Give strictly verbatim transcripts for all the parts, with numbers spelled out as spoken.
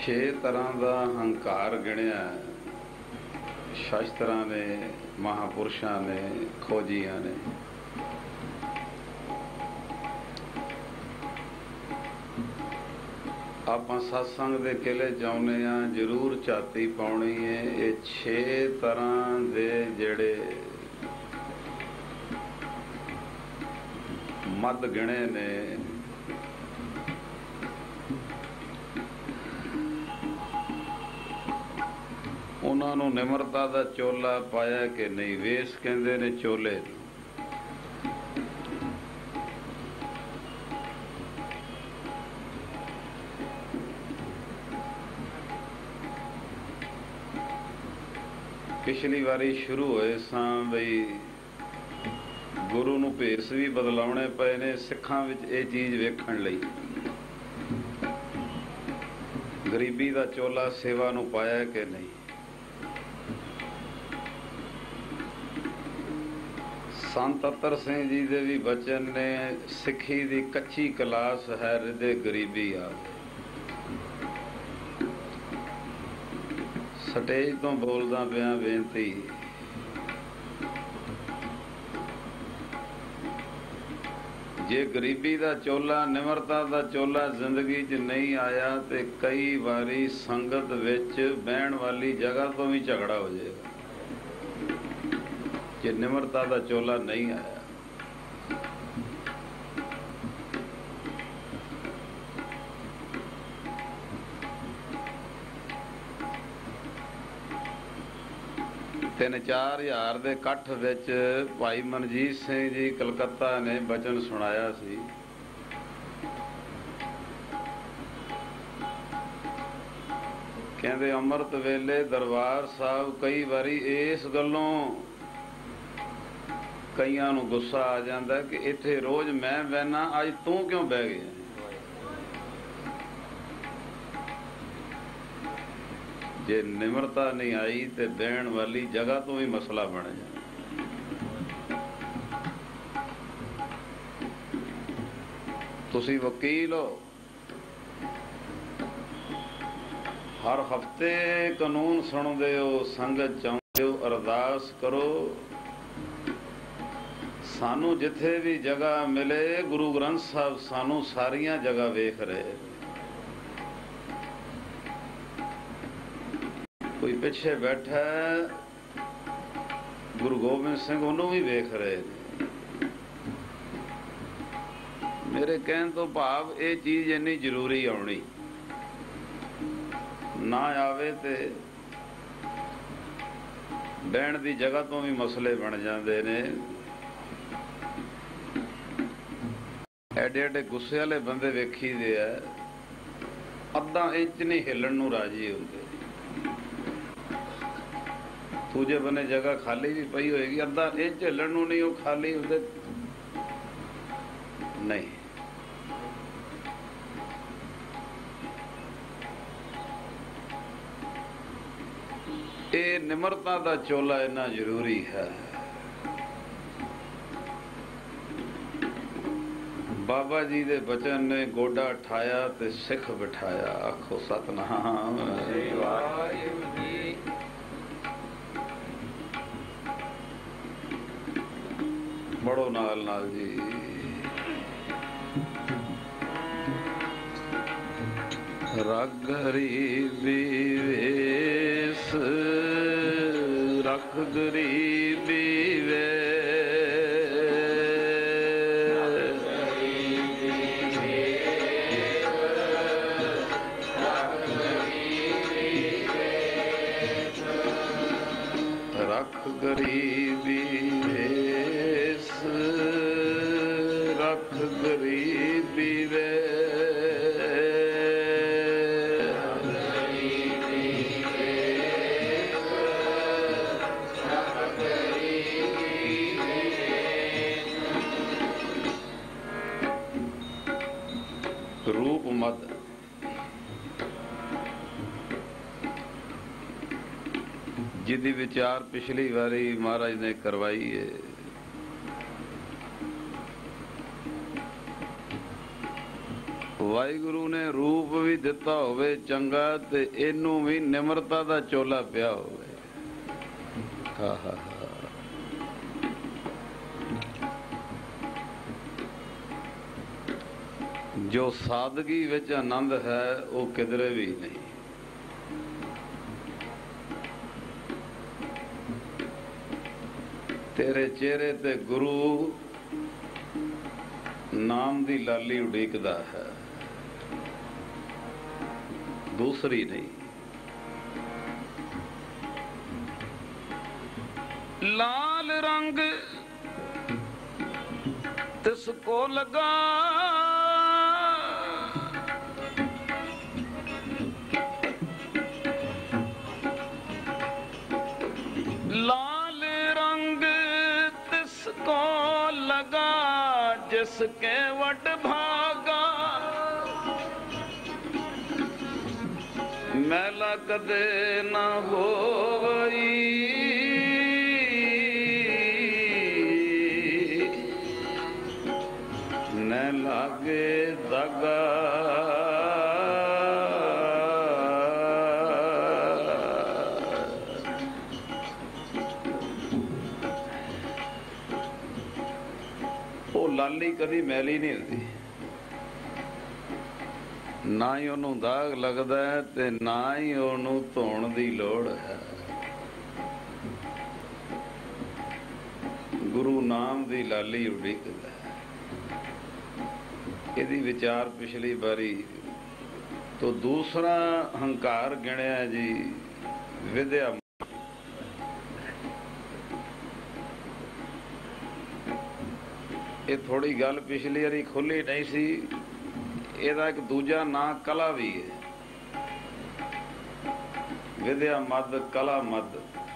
छे तरह का हंकार गिणिया शास्त्रां ने, महापुरुषां ने, खोजियां ने। आपां सत्संग दे किले चाहुंदे आ, जरूर झाती पाउणी है। ये छे तरह दे जेड़े मद गिणे ने, उन्हां नूं निमरता दा चोला पाया कि नहीं। वेस कहंदे ने चोले। पिछली वारी शुरू होए सां बई गुरु नूं भेस भी बदलाउणे पए ने सिखां विच ये चीज़ वेखण लई। गरीबी दा चोला सेवा नूं पाया कि नहीं। संत अतर सिंह जी दे भी बचन ने, सिखी दी कच्ची कलास है हृदय गरीबी आ। स्टेज तो बोलदा पिया बेनती, जे गरीबी दा चोला, निमरता दा चोला जिंदगी च नहीं आया तो कई बारी संगत विच बहन वाली जगह तो भी झगड़ा हो जाएगा। जे निमरता दा चोला नहीं आया, तीन चार हजार दे कट्ठ विच भाई मनजीत सिंह जी कलकत्ता ने बचन सुनाया सी। कहंदे अमृत वेले दरबार साहब कई बारी इस गल्लों कईयां नूं गुस्सा आ जांदा कि इत्थे रोज मैं बहना, अज तू क्यों बह गया। जे निमरता नहीं आई तो बहन वाली जगह तो भी मसला बन जाए। तुसी वकील हो, हर हफ्ते कानून सुनदे हो, संगत चाहुंदे हो, अरदास करो सानू जिथे भी जगह मिले। गुरु ग्रंथ साहब सानू सारियां जगह वेख रहे। कोई पिछे बैठा है, गुरु गोबिंद सिंह उन्होंने भी वेख रहे हैं। मेरे कहन तो भाव ये चीज इन्नी जरूरी आनी ना आवे ते बहन की जगह तो भी मसले बन जाते ने। एडे एडे गुस्से वाले बंदे वेखी दे है, अद्धा इंच नहीं हिलन नूं राजी होंदे। दूजे बने जगह खाली भी पई होएगी, अद्धा इंच हिलन नूं नहीं वो खाली होंदे नहीं। ये निमरता दा चोला इन्ना जरूरी है। बाबा जी दे बचन ने गोडा ठाया ते सिख बिठाया। आखो सतनाम। बड़ो नाल नाल जी। रख गरीबी वेस, रख गरीबी वे, रख गरीबी वेस, रख गरीबी वे, रूप मद। जिदी विचार पिछली बारी महाराज ने करवाई है। वाहिगुरु ने रूप भी भी दिता होवे चंगा ते इनू भी निमरता दा चोला पिया होवे। हा हा हा। जो सादगी विच आनंद है वो किधरे भी नहीं। तेरे चेहरे ते गुरु नाम दी लाली उड़ीकदा है, दूसरी नहीं। लाल रंग तिसको लगा लाल रंग तिसको लगा जिसके वट भागा मैला कदे ना होई न लागे दागा। वो लाली कदी मैली नहीं होती, ना ही ਉਹਨੂੰ दाग लगता है ते ना ही ਉਹਨੂੰ ਧੋਣ ਦੀ ਲੋੜ है। गुरु नाम दी लाली उड़ीकदा। ਇਹਦੀ ਵਿਚਾਰ ਪਿਛਲੀ ਵਾਰੀ तो दूसरा हंकार गिणिया जी विद्या। ये थोड़ी गल पिछली वारी खुली नहीं सी। ਇਹਦਾ एक दूजा ना कला भी है, विद्या मद कला मद।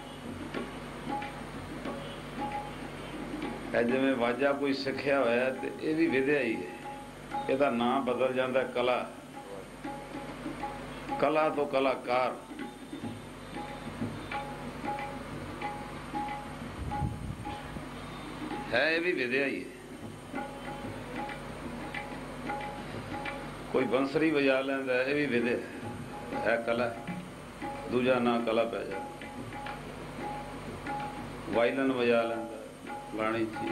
जिवें वाजा कोई सिखिया होया ते ये भी विद्या ही है। ਇਹਦਾ ਨਾਂ बदल जाता कला, कला तो कलाकार। है ये भी विद्या ही है। कोई बंसरी बजा लेंदा ये भी विद्या है, कला। दूजा ना कला पै जाता। वायलन बजा लेंदा बाणी ची।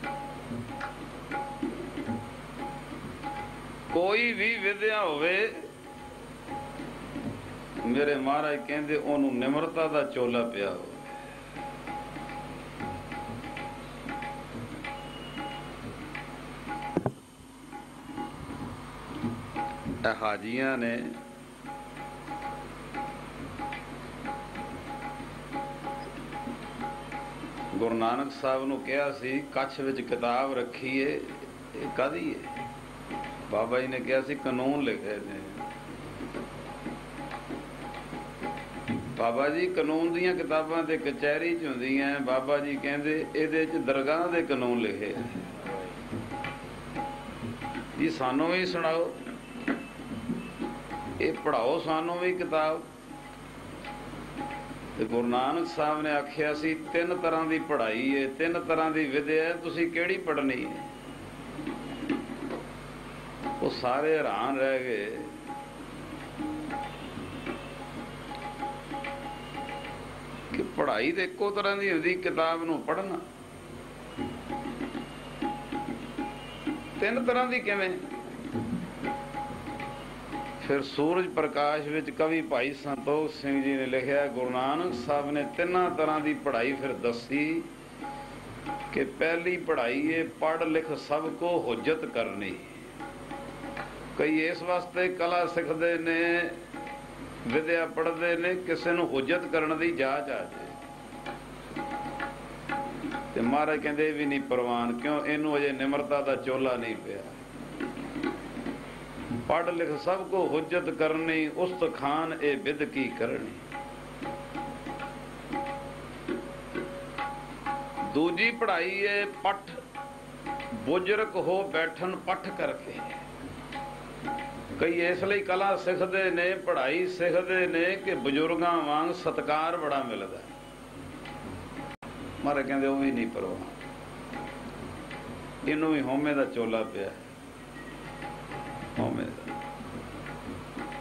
कोई भी विद्या होवे मेरे महाराज कहंदे ओनू निमरता दा चोला पिया हो। हाजियां ने गुरु नानक साहब नू कहा सी कच्छ विच किताब रखी है, कादी है? बाबा जी ने कहा सी कानून लिखे ने। बाबा जी कानून दियां किताबां ते कचहरी च हुंदियां। बाबा जी कहंदे इहदे च दरगाह दे कानून लिखे जी, सानू भी सुनाओ, ये पढ़ाओ सानू भी किताब। ते गुरु नानक साहब ने आख्या सी तीन तरह की पढ़ाई है, तीन तरह की विद्या है, तुसीं किहड़ी पढ़नी है? वो सारे हैरान रह गए। कि पढ़ाई तो एको तरह की होती, किताब नूं पढ़ना तीन तरह की किवें? फिर सूरज प्रकाश विच कवि भाई संतोख सिंह जी ने लिखा, गुरु नानक साहब ने तिना तरह की पढ़ाई फिर दसी कि पहली पढ़ाई है पढ़ लिख सबको हुज्जत करनी। कई इस वास्ते कला सिखते ने, विद्या पढ़ते ने, किसी नूं हुज्जत करने की जांच आ जाए। ते महाराज कहंदे भी नहीं प्रवान, क्यों? इनू अजे निमरता का चोला नहीं पिया। पढ़ लिख सबको हुज्जत करनी, उस्त खान ए बिद की करनी। दूजी पढ़ाई है पठ, बुजुर्ग हो बैठन पठ करके। कई इसलिए कला सिखते ने, पढ़ाई सिखते ने कि बजुर्गों वांग सत्कार बड़ा मिलता। मारे कहते वो भी नहीं परवाह, इनू भी होमे का चोला पिया, होमे का।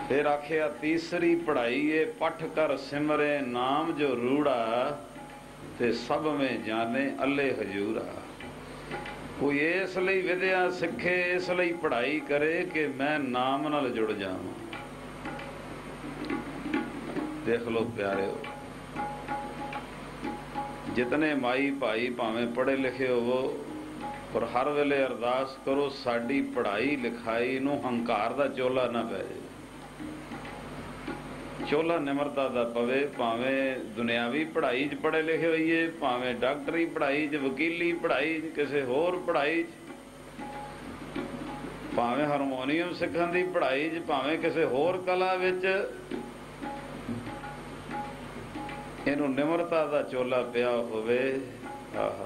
फिर आखिया तीसरी पढ़ाई है पठ कर सिमरे नाम जो रूड़ा ते सब में जाने अल्ले हजूरा। कोई इस लई विद्या सिखे, इस लई पढ़ाई करे कि मैं नाम नाल जुड़ जावां। देख लो प्यारे, जितने माई भाई भावें पढ़े लिखे होवो, पर हर वेले अरदास करो साडी पढ़ाई लिखाई नूं हंकार दा चोला ना पै जाए, चोला निमरता दा पवे। भावें दुनियावी पढ़ाई च पढ़े लिखे होइए, भावें डॉक्टरी पढ़ाई च, वकीली पढ़ाई च, किसी होर पढ़ाई च, भावें हारमोनीयम सिखण दी पढ़ाई च, भावें किसी होर कला विच, इनू निमरता दा चोला पिया होवे। आहा,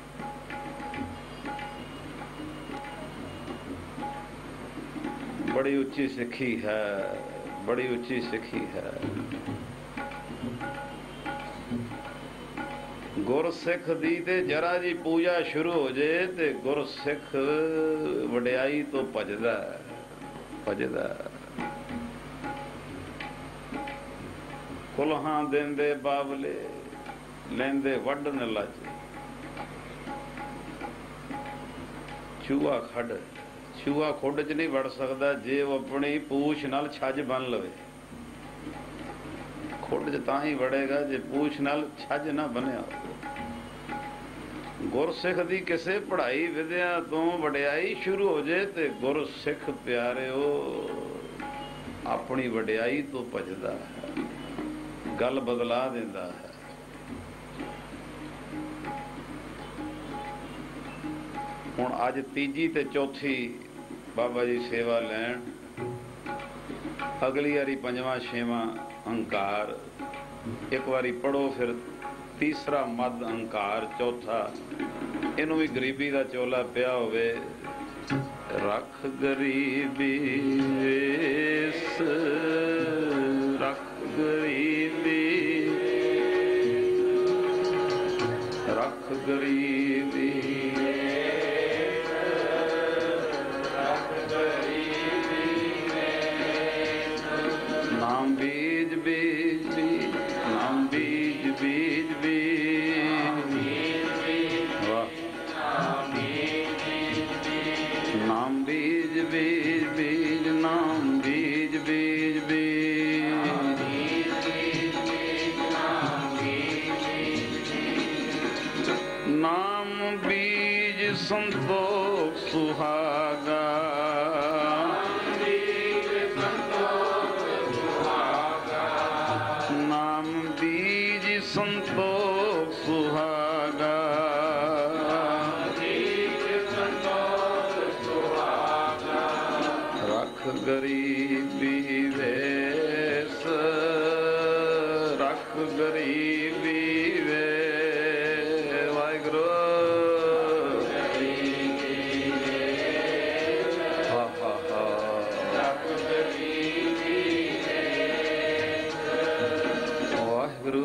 बड़ी उच्ची सिक्खी है, बड़ी उच्ची सिक्खी है। गुरसिख दी ते जरा जी पूजा शुरू हो जाए ते गुरसिख वड्याई तो भजदा भजदा। कुल्हां देंदे बावले लेंदे वड्डन लज, चूहा खड़ चूहा खुड च नहीं वड़ सकता जे वो अपनी पूछ नाल छज बन लवे। खुड च तां ही वड़ेगा जे पूछ नाल छज ना बनिया। गुरसिख दी किसे पढ़ाई विद्या तो वड्याई शुरू हो जाए ते गुरसिख प्यारिओ अपनी वड्याई तो भजदा है, गल बदला देंदा है। हुण अज तीजी ते चौथी बाबा जी सेवा लैन, अगली वारी पंजवां छेवां अंकार, एक बारी पढ़ो फिर तीसरा मद अंकार, चौथा इनू भी गरीबी का चोला पिया होवे। रख गरीबी वेस, रख गरीबी, रख गरीबी, नाम बीज बीज बीज, नाम बीज बीज बीज, वाह, नाम बीज बीज बीज, नाम बीज बीज बीज, नाम बीज संतोष सुहागा, संतोष सुहागा, रख गरीबी वेस, रख गरीबी वे। वाहिगुरू हा हा हा, वाहिगुरू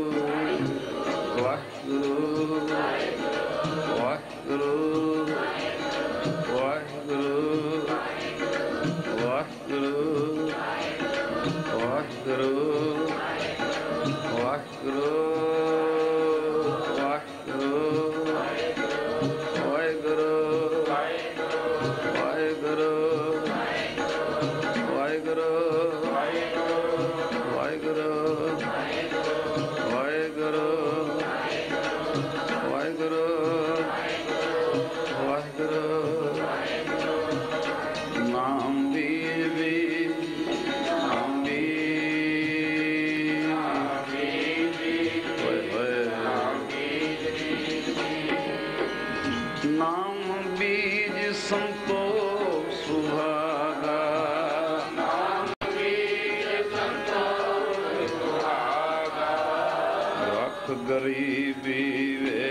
गरीबी वे,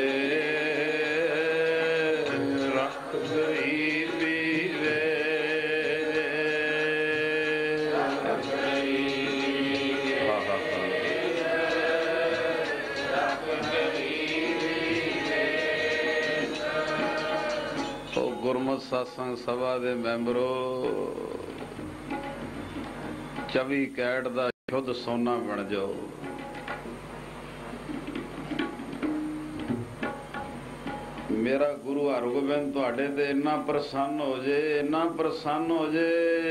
रख गरीबी वे, हा हा हा। गुरमत सत्संग सभा दे मैंबरों, चौबी कैट दा शुद्ध सोना बन जाओ। मेरा गुरु हरगोबिंद तुहाडे ते इन्ना प्रसन्न हो जे, इन्ना प्रसन्न हो जे,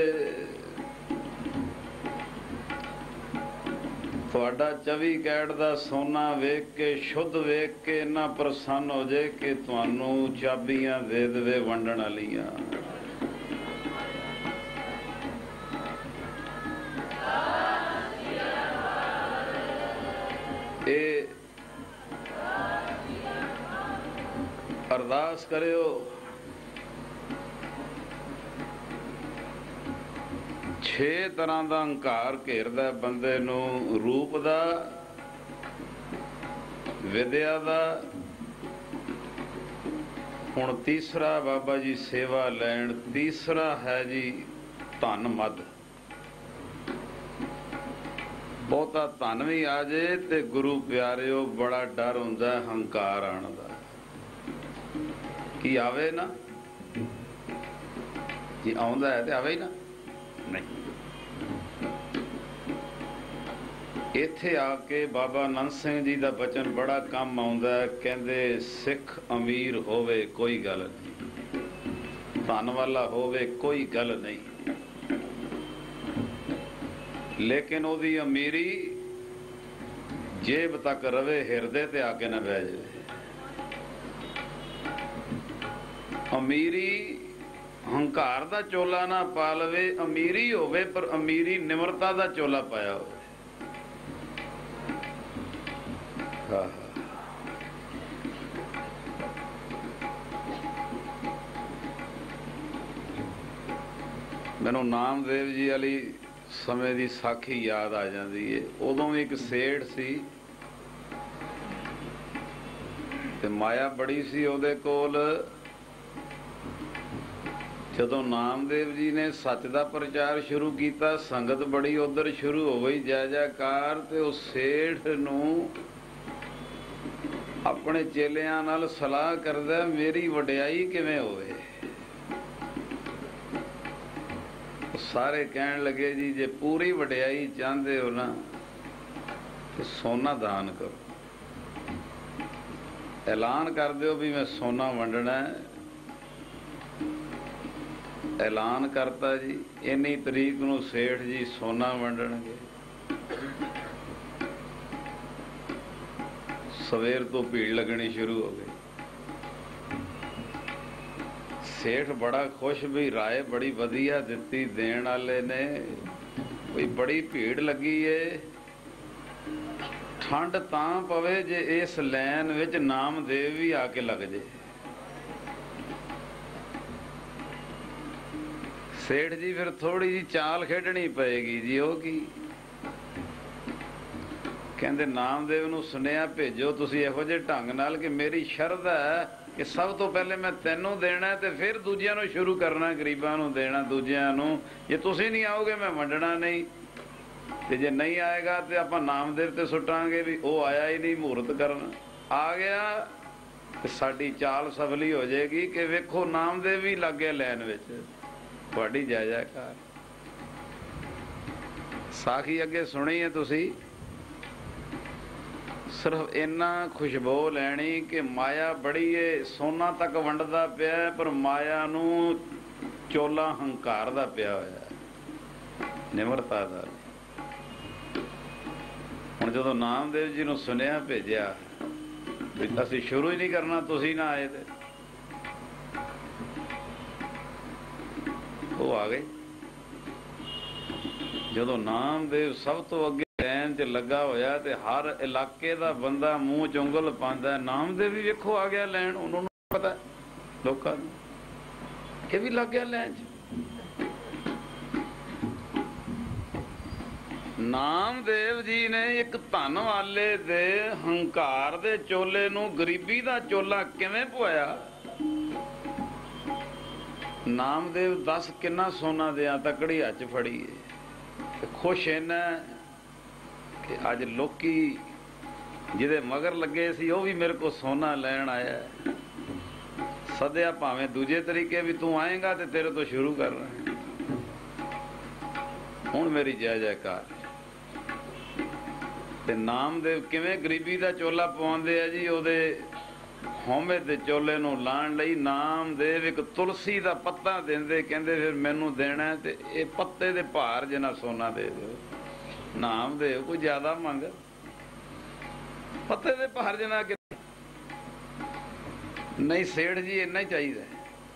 तुहाडा चौबी कैट दा सोना वेख के, शुद्ध वेख के इन्ना प्रसन्न हो जे कि तुहानू चाबियां दे देवे वंडण वालियां। ए अरदास करियो, छे तरह का हंकार घेरदा बंदे नू, रूप दा, विद्या दा, हुण तीसरा बाबा जी सेवा लैण, तीसरा है जी धन मद। बहुता धन भी आ जाए ते गुरु प्यारिओ बड़ा डर हुंदा हंकार आण दा। की आवे ना जी, आउंदा है ते आवे ही ना, नहीं। इत्थे आके बाबा नंद सिंह जी का बचन बड़ा कम आउंदा है, कहंदे सिख अमीर होवे कोई गल नहीं, धन वाला होवे कोई गल नहीं, लेकिन ओदी अमीरी जेब तक रवे, हिरदे ते आके ना बह जाए। अमीरी हंकार दा चोला ना पा लवे, अमीरी होवे पर अमीरी निमरता दा चोला पाया हो। मैनू नामदेव जी वाली समय की साखी याद आ जाती है। उदों भी एक सेठ सी ते माया बड़ी सी उहदे कोल। जदों नामदेव जी ने सच का प्रचार शुरू किया, संगत बड़ी उधर शुरू हो गई, जय जयकार। ते उस सेठ नूं अपने चेलियां नाल सलाह करदा, मेरी वडियाई किवें होवे। सारे कहण लगे, जी जे पूरी वडियाई चाहते हो ना तो सोना दान करो, ऐलान कर दो भी मैं सोना वंडना है। ऐलान करता जी, इन्नी तरीक नूं सेठ जी सोना वंडणगे। सवेर तो भीड़ लगनी शुरू हो गई। सेठ बड़ा खुश भी, राय बड़ी वधिया दित्ती देण वाले ने, कोई बड़ी भीड़ लगी है। ठंड तां पवे जे इस लैन विच नामदेव भी आके लग जे। सेठ जी फिर थोड़ी जी चाल खेडनी पएगी जी। वो की कहंदे, नामदेव नूं सुनेहा भेजो तुसीं इहो जिहे ढंग नाल कि मेरी शरधा है कि सब तो पहले मैं तैनूं देना ते फिर दूजियां नूं शुरू करना, गरीबां नूं देना दूजियां नूं। जे तुसीं नहीं आओगे मैं वंडना नहीं, ते जे नहीं आएगा तो आपां नामदेव ते सुटांगे भी वो आया ही नहीं मुहूर्त करन। आ गया ते साडी चाल सफली हो जाएगी कि वेखो नामदेव भी लग गया लैन विच। तुहाडी जय जयकार। साखी अगे सुनी है तुसीं। सिर्फ इन्ना खुशबू लैनी कि माया बड़ी है, सोना तक वंडदा पिया पर माया नूं चोला हंकार दा पिया होया, निमरता दा। हुण जदों नामदेव जी नूं सुनिया भेजिया भी असीं शुरू ही नहीं करना, तुसीं ना आए ते वो आ गए। जदों नामदेव सब तो अगे लैन च लगा होया ते हर इलाके दा बंदा मूँह च उंगल पांदा, नामदेव भी वेखो आ गया लैन। उन्होंने पता लोकां नूं कि भी लग गया लैन च। नामदेव जी ने एक धन वाले दे हंकार दे चोले नूं गरीबी दा चोला किवें पवाया। नामदेव दस किन्ना सोना दिया तकड़ी हथ फड़ी है। खुश इन्ना कि अज लोकी जिहदे मगर लगे सी वो भी मेरे को सोना लैन आया। सद्या भावें दूजे तरीके भी तू आएगा तो तेरे तो शुरू कर रहा है। हुण मेरी जय जयकार। ते नामदेव किवें गरीबी दा चोला पवाउंदे आ जी, ओहदे हौमे दे चोले नूं लाण लई नामदेव एक तुलसी दा पत्ता देंदे, कहंदे फिर मैनू देना ते इह पत्ते दे भार जिन्ना सोना दे दिओ। नामदेव कोई ज्यादा मंग, पत्ते दे भार जिन्ना कि नहीं। सेठ जी इन्ना ही चाहिए।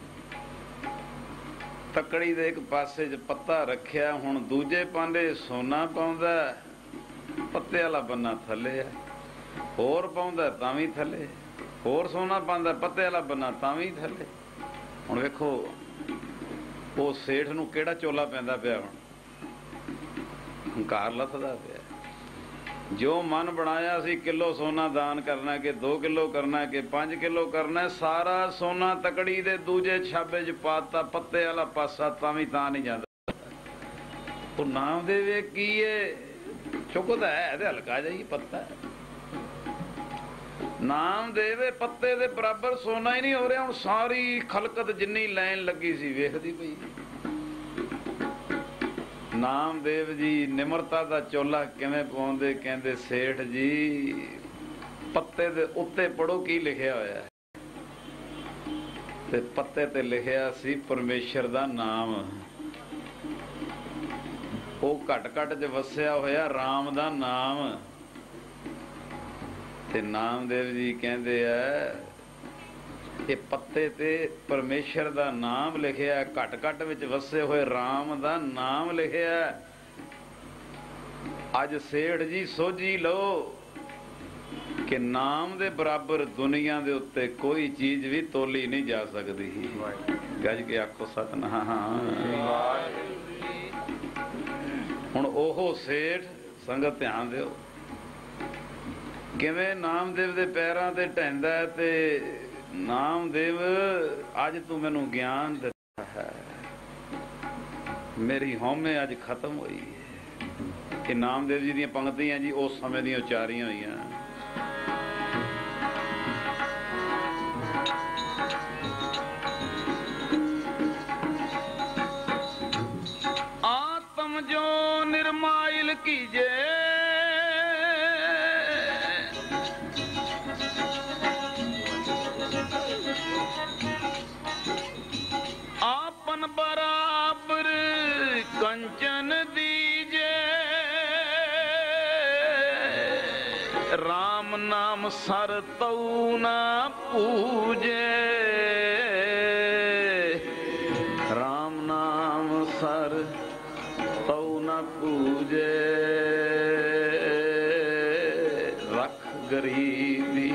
तकड़ी दे एक पासे च पत्ता रखिया, हुण दूजे पांडे सोना पाउंदा, पत्ते वाला बन्ना थले है, होर पाउंदा तां वी थले, होर सोना पांदा पत्ते वाला बन्ना तां वी थले। हुण वेखो वो सेठ नूं किहड़ा चोला पैंदा पिया, हुण हंकार लथदा पिया। जो मन बनाया सी किलो सोना दान करना कि दो किलो करना कि पांच किलो करना, सारा सोना तकड़ी दे दूजे छाबे च पाता, पत्ते वाला पासा तां वी तां नहीं जांदा। वो नामदेव की है चुकदा है ते हल्का जिहा पत्ता है। नामदेव पत्ते दे बराबर सोना ही नहीं हो रहा। हुण सारी खलकत जिन्नी लाइन लगी सी वेखदी पई। नामदेव जी निमरता दा चोला किवें पाउंदे, कहंदे सेठ जी पत्ते दे उत्ते पढ़ो की लिखिया होया है। ते पत्ते ते लिखिया सी परमेश्वर दा नाम। वो घट घट च वसिया होया राम दा नाम। ते नामदेव जी कहंदे आ ये पत्ते ते परमेश्वर दा नाम लिखिया, घट घट विच वसे होए राम दा नाम लिखिया। अज सेठ जी सोझी लो कि नाम दे बराबर दुनिया दे उत्ते कोई चीज भी तोली नहीं जा सकती। गज के आखो सतनाम। हुण ओहो सेठ संगत ध्यान दिओ किवें नामदेव दे पैरां ते ढैंदा ते नामदेव अज तू मैनू ज्ञान दिता है, मेरी हौमे अज खत्म हुई है। कि नामदेव जी दीयां पंक्तियां जी उस समय दीयां उचारियां होईयां। आत्म जो निर्माइल कीजे आपन बराबर कंचन दीजे, राम नाम सर तऊ न पूजे, राम नाम सर तऊ न पूजे, रख गरीबी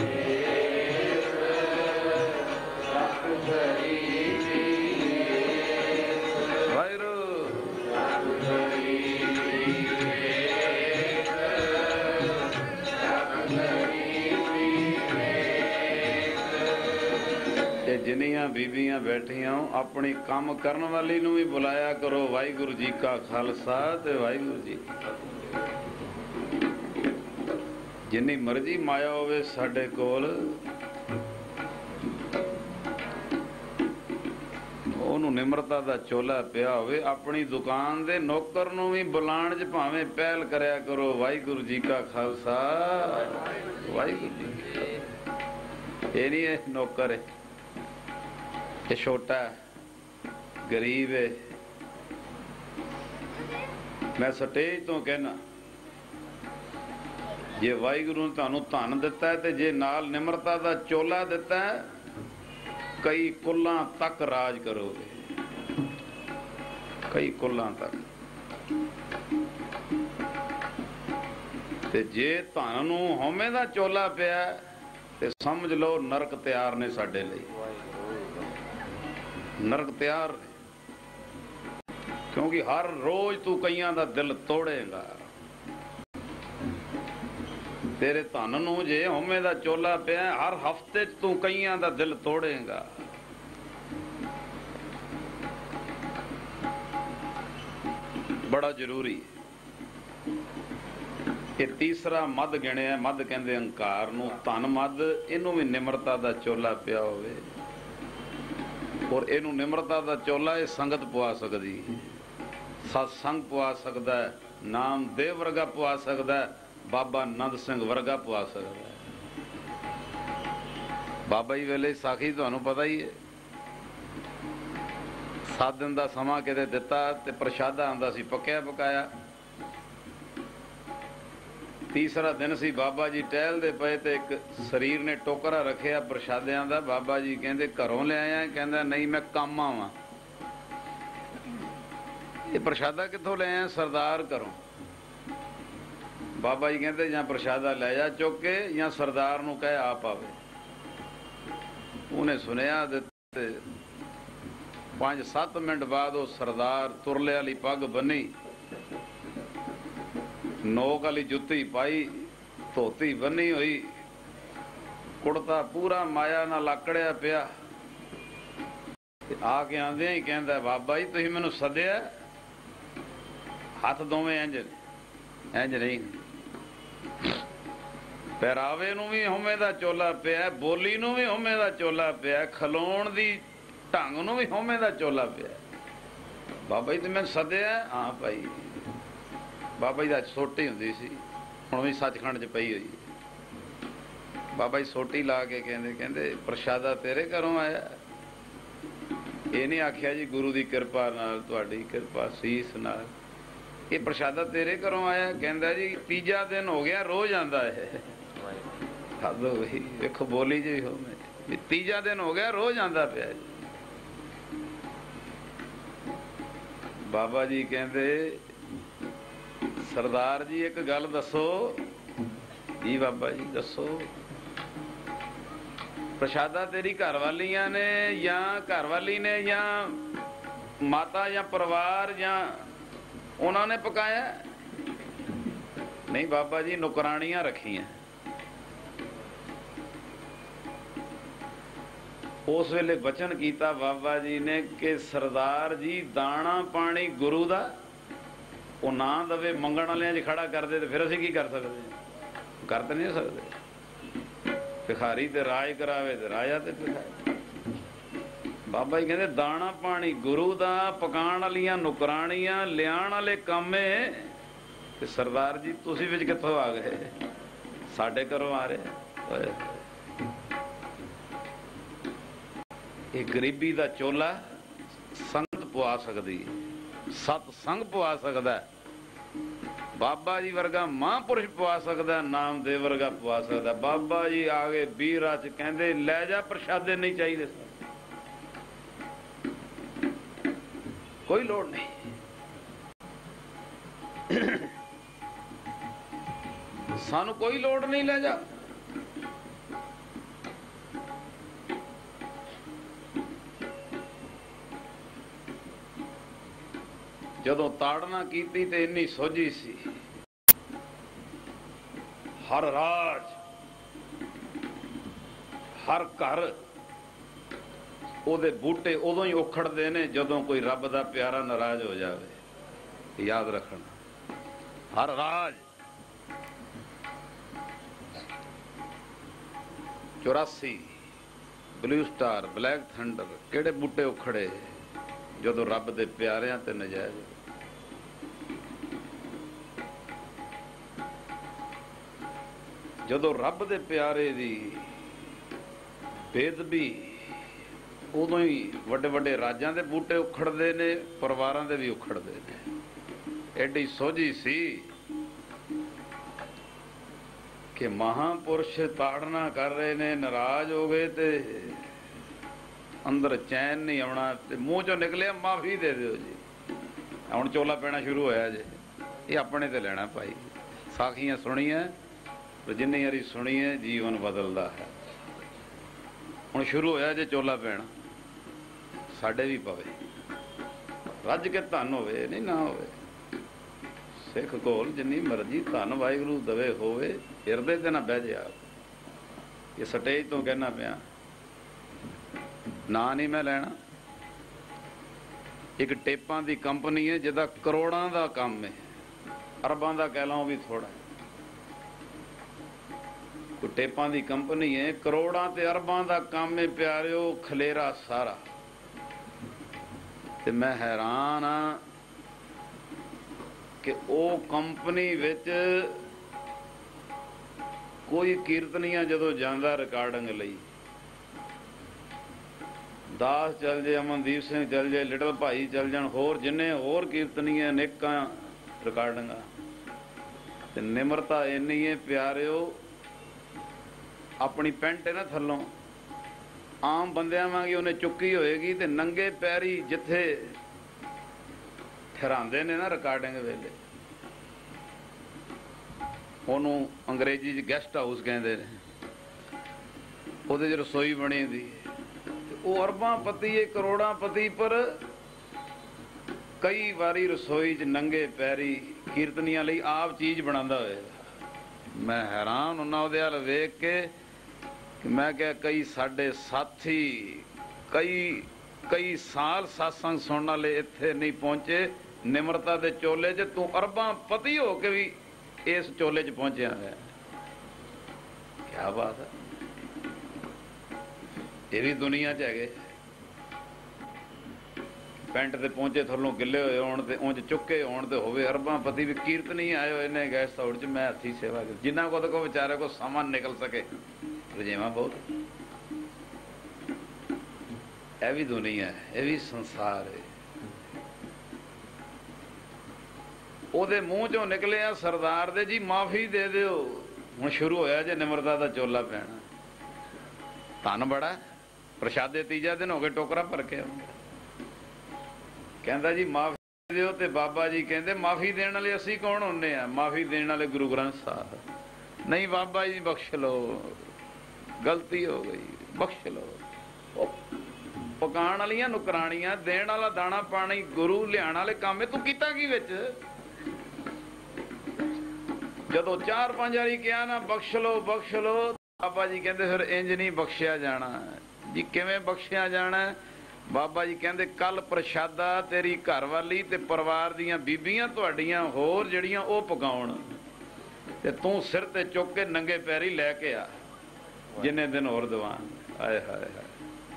रख गरीबी वाहिगुरू रख गरीबी रख गरीबी। जिन्नियां बीबियां बैठियां अपनी काम करन वाली नूं भी बुलाया करो। वाहिगुरू जी का खालसा ते वाहिगुरू जी की फतेह। जिन्नी मर्जी माया होवे साडे कोल, ओनू निमरता दा चोला पिया होवे। अपनी दुकान दे नौकर नूं भी बुलाण च भावें पहल करया करो। वाहिगुरू जी का खालसा वाहिगुरू जी की फतेह। ये नहीं है नौकर है, ये छोटा गरीब है। मैं स्टेज तो कहना जे वाहिगुरू ने तुहानू धन दिता है ते जे नाल निमरता दा चोला दिता है, कई कुल्लां तक राज करोगे, कई कुल्लां तक। ते जे धन नू हौमे दा चोला पिया ते समझ लो नरक तैयार ने साडे लई, नरक तैयार ने। क्योंकि हर रोज तू कईयां दा दिल तोड़ेगा। तेरे धन नू जे हौमे दा चोला पिया, हर हफ्ते च तू कईयां दा दिल तोड़ेगा। बड़ा जरूरी है। ये तीसरा मद गिणिया, मद कहंदे अंकार नू। धन मद इनू भी निमरता दा चोला पिया होवे, और इनू निमरता दा चोला ये संगत पवा सकदी। सत्संग पवा सकता है, नामदेव वर्गा पवा सकता है, बाबा नंद सिंह वर्गा पवा सकता है। बाबा जी वेले साखी तुहानू पता ही है, सत्त दिन का समा किते दिता ते प्रशादा आंदा सी पक्या पकाया। तीसरा दिन सी बाबा जी टहलदे पए ते एक शरीर ने टोकरा रखिया प्रशादियां दा। बाबा जी कहंदे घरों ले आया? कहंदा नहीं मैं काम आवां। ये प्रशादा कित्थों ले आया? सरदार घरों। बाबा जी कहंदे जां प्रशादा लै जा चुक के जां सरदार नूं कह आप आवे। उन्हें सुनिया ते पांच सत्त मिनट बाद वो सरदार तुरले वाली पग बनी, नोक वाली जुत्ती पाई, धोती बनी हुई, कुड़ता पूरा माया नाल लाकड़िया पिया। आके आंदे ही कहंदा बाबा जी तुसीं मैनूं सद्दिया? हथ दोवें इंज इंज नहीं। पहरावे नूं भी हुमे दा चोला पिया, बोली नूं भी हुमे दा चोला पिया, खलोण दी ढंग नूं भी हुमे दा चोला पिया। बाबा जी तुसीं मैनूं सद्दिया? हाँ भाई। बाबा जी दा सोटी हुंदी सी, हुण भी सचखंड च पई होई। बाबा जी सोटी ला के कहंदे कहंदे प्रशादा तेरे घरों आया? ये नहीं आख्या जी गुरु दी किरपा नाल, तुहाडी किरपा सीस नाल। ये प्रशादा तेरे घरों आया? कहंदा जी तीजा दिन हो गया, रोज आंदा है। हद हो गई, देखो बोली जी हो मैं तीजा दिन हो गया, रोज आंदा पिया जी। बाबा जी कहंदे सरदार जी एक गल दसो। जी बाबा जी दसो। प्रशादा तेरी घरवालियां ने या घरवाली ने या माता या परिवार या उन्होंने पकाया? नहीं बाबा जी नौकरानियां रखियां। उस वेले बचन किया बाबा जी ने कि सरदार जी दाना पानी गुरु दा वो ना दवे, मंगण वालियां च खड़ा कर दे तो फिर असीं की कर सकते? कर तो नहीं सकते। भिखारी ते राज करावे ते राजा ते भिखारी। बाबा जी कहते दाना पानी गुरु दा, पकाण वालियां नौकरानियां, लियाण वाले कामे ते सरदार जी तुसीं विच कित्थों आ गए? साडे घरों आ रहे। ये गरीबी दा चोला संगत पवा सकदी है, सतसंग पवा सकदा है। बाबा जी वर्गा महापुरुष पवा सकदा, नामदेव वर्गा पवा सकदा। बाबा जी आ गए बीरा च कहंदे लै जा प्रशादे नहीं चाहिए, कोई लोड़ नहीं। सानू कोई लोड़ नहीं, ले जा। जदों ताड़ना कीती ते इन्नी सोझी सी, हर राज हर घर ओदे बूटे उदों ही उखड़ते ने जदों कोई रब दा प्यारा नाराज हो जाए। याद रखना, हर राज चौरासी ब्लू स्टार, ब्लैक थंडर केड़े बूटे उखड़े जदों रब दे प्यारियां ते नजायज। जदों रब दे प्यारे दी बेदबी उदों ही वड्डे वड्डे राजां दे बूटे उखड़ते ने, परिवारां दे भी उखड़ते ने। एडी सोझी सी कि महापुरुष ताड़ना कर रहे ने, नाराज हो गए ते अंदर चैन नहीं आना, मूँह चो निकलिया माफी दे दो जी, हुण चोला पैना शुरू होया जे। ये अपने ते लेना भाई। साखियां सुनिया जिन्नी वारी सुनिए जीवन बदलता है। हुण शुरू होया जे चोला पैना, साडे भी पवे, रज के धन होवे नहीं ना होवे। सिख कोल जिन्नी मर्जी धन वाहिगुरू दवे होवे, हिरदे ते ना बह जा। ये स्टेज तो कहना पिया, ना नहीं मैं लेना। एक टेपां दी कंपनी है जिहदा करोड़ां दा काम है, अरबां दा कह लो भी थोड़ा। कोई टेपां दी कंपनी है, करोड़ां ते अरबां दा काम है प्यारिओ, खलेरा सारा। ते मैं हैरान हाँ कि वो कंपनी विच कोई कीर्तनिया जदों जांदा रिकॉर्डिंग लई, दास चल जाए, अमनदीप सिंह चल जाए, लिटल भाई चल जान, होर जिन्ने होर कीर्तनिया अनेकां रिकॉर्डिंगां, ते निमरता इन्नी है प्यारिओ, अपनी पेंट है ना थल्लों आम बंदियां वांगी उन्हें चुकी होएगी ते नंगे पैरी जिथे ठहरांदे ने ना रिकॉर्डिंग वेले, ओनू अंग्रेजी च गेस्ट हाउस कहते हैं, उहदे च रसोई बनी दी, वो अरबां पति है करोड़ां पति, पर कई बारी रसोई च नंगे पैरी कीर्तनियां लई आप चीज़ बनांदा होएगा। मैं हैरान हुन्ना उहदे हल वेख के कि मैं क्या कई साडे साथी कई कई साल सत्संग सुनने वाले इत्थे नहीं पहुंचे निमरता दे चोले च, तू अरबां पति हो के भी इस चोले च पहुंचया है। क्या बात है, ये भी दुनिया च है। पेंट ते पहुंचे थल्लों गिले होए होण ते उंज चुके होण ते होवे अरबां पति भी कीर्तनी आए होए ने गैस हाउस च, मैं हथी सेवा की जिन्ना को को बेचारे को समा निकल सके रजेवा बहुत। यह भी दुनिया है, यह भी संसार है। ओदे मूँह चों निकले आ सरदार दे जी माफी दे दिओ, हुण शुरू होया जे निमरता दा चोला पैना। धन बड़ा प्रशादे तीजा दिन हो गए टोकरा भर के कहंदा जी माफी दे दिओ, ते बाबा जी कहंदे माफी देण वाले असीं कौन हुंदे आ, माफी देण वाले गुरु ग्रंथ साहब। नहीं बाबा जी बख्श लो, गलती हो गई बख्श लो। पकाण वालियां नुकरानियां, देण वाला दाना पानी गुरु लियाण वाले काम तू कीता की विच? जदों चार पांच वारी कहा ना बख्श लो बख्श लो, बाबा जी कहंदे फिर इंज नहीं बख्शिया जाना जी। किवें बख्शिया जाना? बाबा जी कहंदे कल प्रशादा तेरी घर वाली ते परिवार दीयां बीबियां तुहाडियां होर जड़ियां ओह पकाउण, ते तू सिर ते चुक के नंगे पैरी लैके आ जिन्ने दिन होर दीवान। हाय हाय हाय।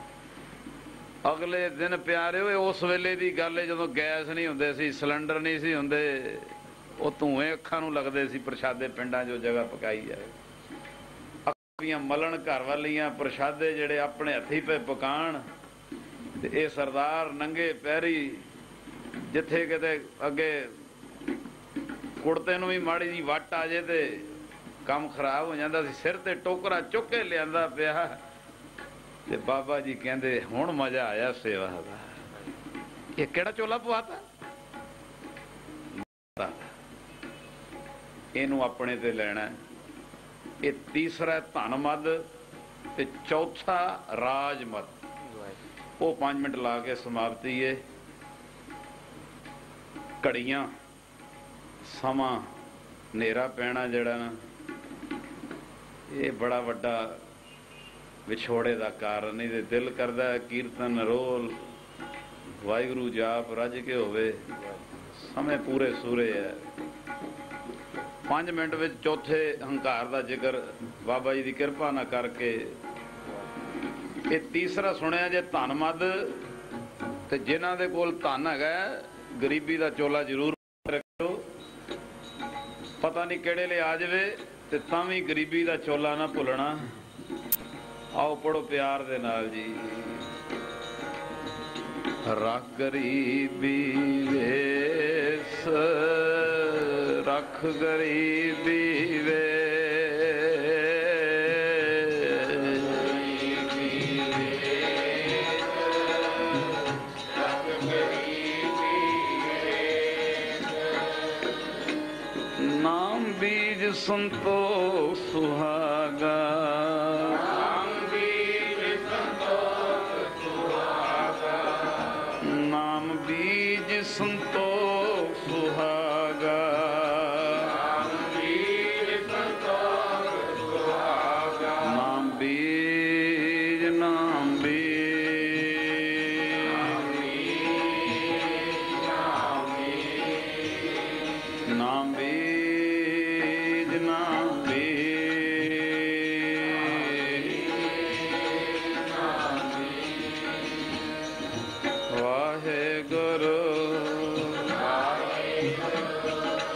अगले दिन प्यारे उस वेले की गल है जदों गैस नहीं हुंदे सी, सिलेंडर नहीं सी हुंदे, वो धुएं अखां नूं लगदे सी प्रशादे पिंडां जो जगह पकाई जाए। अखियां मलन घर वालियां प्रशादे जिहड़े अपने हथी पे पकाण, ते ये सरदार नंगे पैरी जिथे किते अगे कुड़ते नूं भी माड़ी जी वट आ जाए ते काम खराब हो जाता सी, सिर ते टोकरा चुक के लियांदा पिया। ते बाबा जी कहंदे हुण मजा आया सेवा दा। ये किहड़ा चोला पवाता? इनू अपने ते लेना। ये तीसरा धन मद ते चौथा राज मद। वो पांच मिनट ला के समाप्ति है। घड़ियां समा नेरा पैना जड़ा ना, ये बड़ा वड्डा विछोड़े का कारण। नहीं तो दिल करदा कीर्तन रोल वाहिगुरू जाप रज के होवे, समय पूरे सूरे है। पांच मिनट में चौथे हंकार का जिक्र बाबा जी की कृपा ना करके ये तीसरा सुनिया जे धन मद। ते जिन्हां दे कोल धन है गरीबी का चोला जरूर रखो, पता नहीं किहड़े ले आ जावे ते तां भी गरीबी का चोला ना भुलना। आओ पढ़ो प्यार दे नाल जी। रख गरीबी वेस, रख गरीबी वे, नाम बीज संतोष सुहागा, नाम बीज संतोष सुहागा, नाम बीज संतोष सुहागा, नाम बीज संतोष सुहागा, नाम बीज नाम बीज नाम बीज नाम बीज नाम बीज वाहे गुरु वाहे गुरु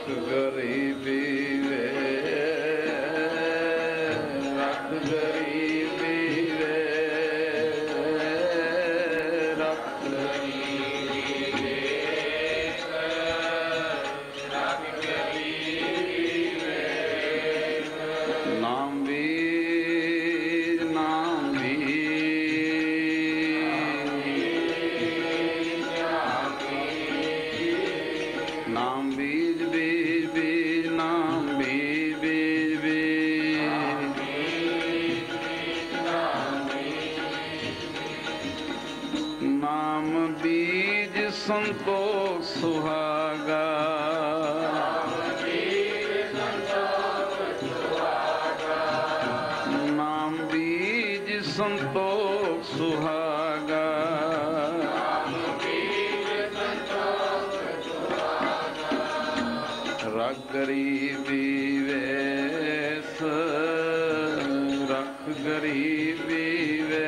गरीबी वे रख गरीबी वे रख गरीबी वे रख गरीबी वे नाम बीज नाम नाम बीज बीज बीज नाम बीज बीज बीज नाम बीज संतोष सुहागा नाम बीज संतोष सुहागा रख गरीबी वेस रख गरीबी वे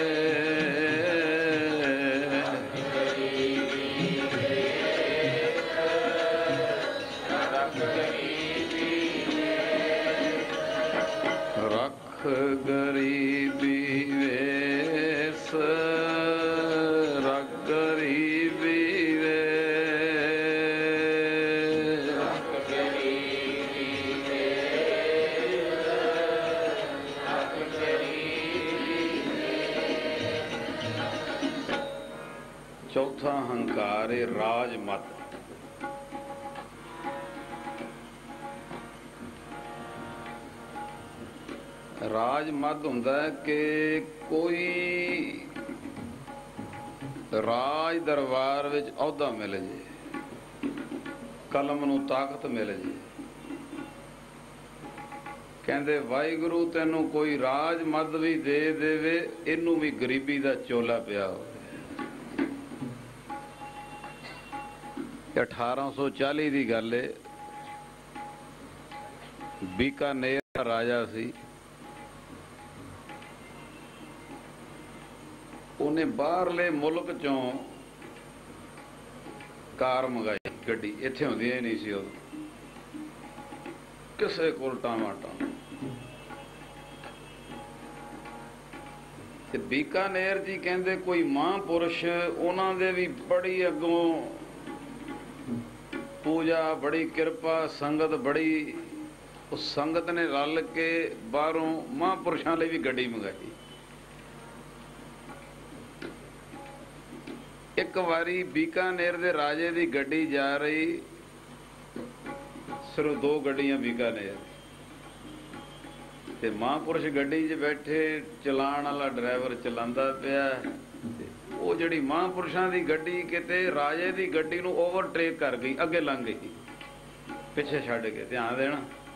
रख गरीबी वेस रख गरीबी वे चौथा हंकार है राज मत। राज मत हुंदा है कि कोई राज दरबार विच अहुदा मिल जे, कलम नूं ताकत मिल जे, कहंदे वाहिगुरू तैनूं कोई राज मत भी दे देवे इनू भी गरीबी दा चोला पिया हो। अठारह सौ चाली की गल है, बीकानेर का राजा सी, उन्हें बाहरले मुल्क चों कार मंगाई, गड्डी इत्थे होंदी ही नहीं सी उदों, किसे कोल टामाटा। ते बीकानेर जी कहंदे कोई महापुरुष उन्हां दे भी बड़ी अगों पूजा, बड़ी कृपा, संगत बड़ी, उस संगत ने रल के बाहरों महापुरुषों लिए भी गड्डी मंगाई। एक बारी बीकानेर दे राजे दी गड्डी जा रही, सिर्फ दो गड्डियां बीकानेर, ते महापुरुष गड्डी च बैठे, चलाण वाला ड्राइवर चलांदा पिया। वो जिहड़ी महापुरुषां दी गड्डी किते राजे दी गड्डी नूं ओवरटेक कर गई, अगे लंघ गई, पिछे छड्ड के। ध्यान देना,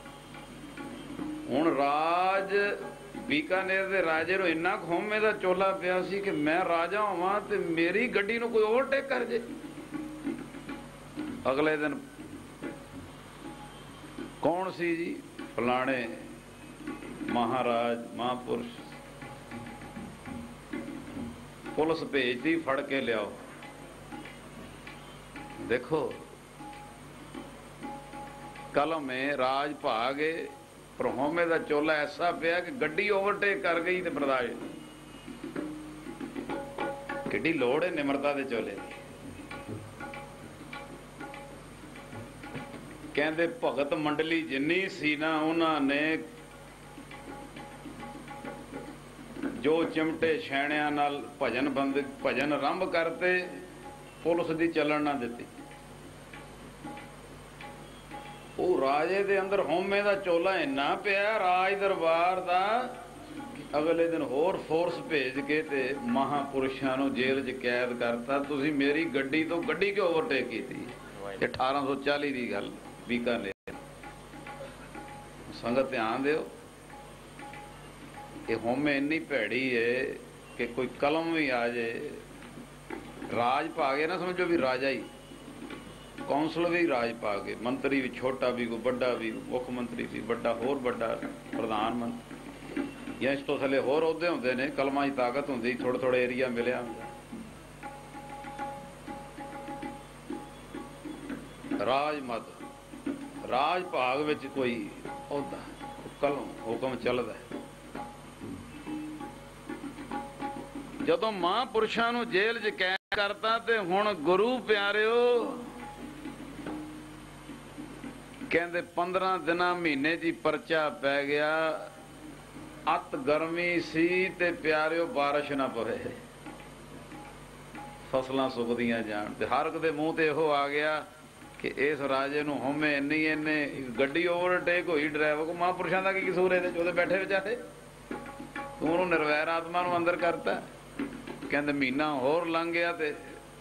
हुण राज बीकानेर दे राजे नूं इन्ना खौमे दा चोला पिया सी कि मैं राजा होवां ते मेरी गड्डी नूं कोई ओवरटेक कर जे। अगले दिन कौन सी जी? फलाणे महाराज महापुरुष। पुलिस भेजती, फड़ के लियाओ। देखो कलम में राज भागे, पर होमे दा चोला ऐसा पिया कि गड्डी ओवरटेक कर गई ते बर्दाश्त। किड्डी लोड़ है निमरता दे चोले दी। कहंदे भगत मंडली जिन्नी सी ना, उन्होंने जो चिमटे छैणियां नाल भजन बंद भजन आरंभ करते, पुलिस दी चलन ना दिती। वो राजे दे अंदर होमे दा चोला इन्ना पिया राज दरबार दा, अगले दिन होर फोर्स भेज के ते महापुरुषां नूं जेल च कैद करता। तुसीं मेरी गड्डी तो गड्डी क्यों ओवरटेक कीती? अठारह सौ चाली की गल, बीकानेर। संगत ध्यान दिओ, ये होमे इन्नी भैड़ी है कि कोई कलम भी आ जाए, राज भागे ना समझो भी राजा ही, कौंसल भी राज पागे, मंत्री भी, छोटा भी कोई बड़ा भी, मुख्यमंत्री भी बड़ा, होर बड़ा प्रधानमंत्री, या इस तो थले होर अहुदे होंदे ने, कलमां दी ताकत होंदी, थोड़े थोड़े एरिया मिलिया हुंदा। राज मत राज भाग विच कोई ओहदा कलम हुक्म चलदा। जदों महापुरुषां नूं जेल च कैद करता ते हुण गुरु प्यारिओ कहंदे पंद्रह दिन महीने जी परचा पै गया। अत गर्मी सी ते प्यारिओ बारिश ना पवे, फसलां सुकदियां जाण ते हर एक दे मूँह ते इहो आ गया कि इस राजे नूं होमे इन्नी इन्ने गड्डी ओवरटेक होई ड्राइवर को। महापुरुषां दा की कसूर इहदे च? ओहदे बैठे विचारे तूं उहनूं निर्वैर आत्मा नूं अंदर करता। कहंदे महीना होर लंघ गया ते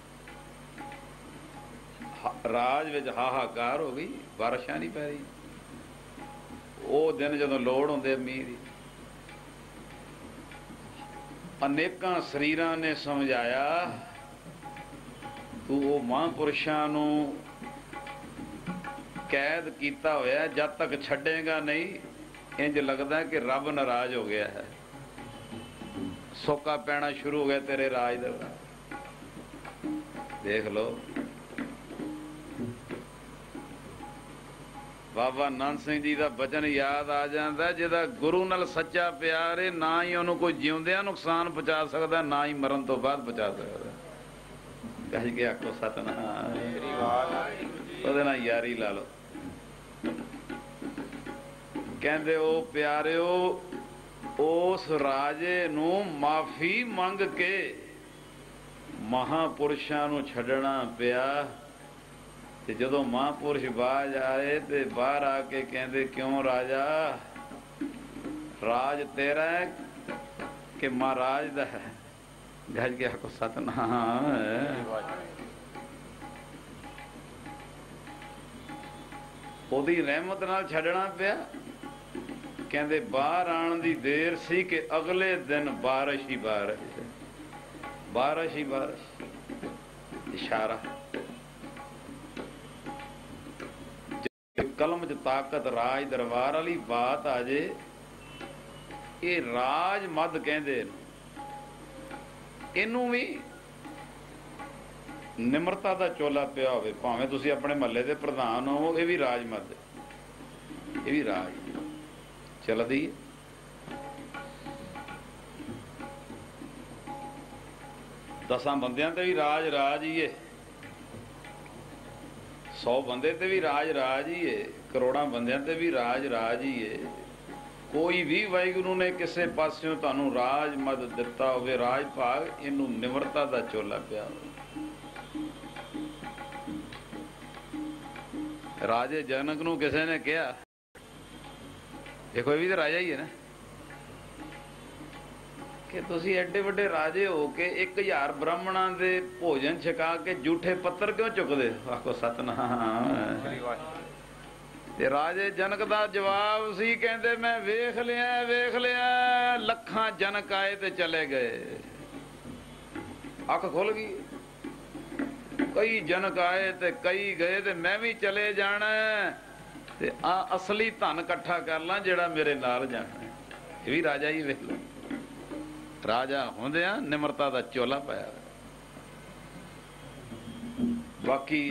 राज विच हाहाकार हो गई, बारिशां नहीं पै रही। ਉਹ दिन जदों लोड़ हुंदे ਮੀਂਹ ਦੀ, अनेकां शरीरां ने समझाया तू ਉਹ महापुरुषां नूं कैद किया होया, जब तक छड़ेगा नहीं इंज लगता कि रब नाराज हो गया है, सोका पैना शुरू हो गया तेरे राज दा। देख लो बाबा नानक सिंह जी का बचन याद आ जाता, जिहदा गुरु नाल सच्चा प्यार है, ना ही उन्होंने कोई जिउंदियां नुकसान पहुंचा सकता, ना ही मरण तो बाद पहुंचा सकता। कह के आखो सतनाम, ਉਹਦੇ ਨਾਲ यारी ला लो। कहते ओ प्यारिओ उस राजे नूं माफी मंग के महापुरुषां नूं छड्डना पिया। ते जदों महापुरुष बाज आए ते बाहर आके कहते क्यों राजा, राज तेरा है कि महाराज दा है? गज के आखो सतनाम। ओदी रहमत नाल छड्डना पिया। कहते बाहर आने की देर सी कि अगले दिन बारिश ही बारिश, बारिश ही बारिश। इशारा कलम च ताकत राज दरबार वाली बात आ जे, ये राज मद कहते इनू भी निमरता का चोला पिया होवे, भावें तुसी अपने महल्ले के प्रधान हो, ये भी राज मद, ये भी राज चलदी है। दसां बंदियां ते भी राज राज ही है, सौ बंदे ते भी राज राज ही है, करोड़ां बंदियां ते भी राज राज ही है। कोई भी वाहिगुरू ने किसी पासियों तुहानूं राज मद दिता होवे, राज भाग, इनू निमरता का चोला पिया होवे। राजे जनक नूं किसी ने कहा, देखो ये भी तो राजा ही है ना, कि तुसी एडे वड्डे राजे हो के एक हजार ब्राह्मणां दे भोजन छका के जूठे पत्थर क्यों चुकदे? आखो सतनाम। ते राजे जनक दा जवाब सी, कहंदे मैं वेख लिया वेख लिया, लखां जनक आए ते चले गए। अख खुल गई, कई जनक आए ते कई गए ते मैं भी चले जाना, ते आ असली धन इकट्ठा कर ला जेड़ा मेरे नाल जाना। ये भी राजा ही वेख लो, राजा होंदियां निमरता का चोला पाया। बाकी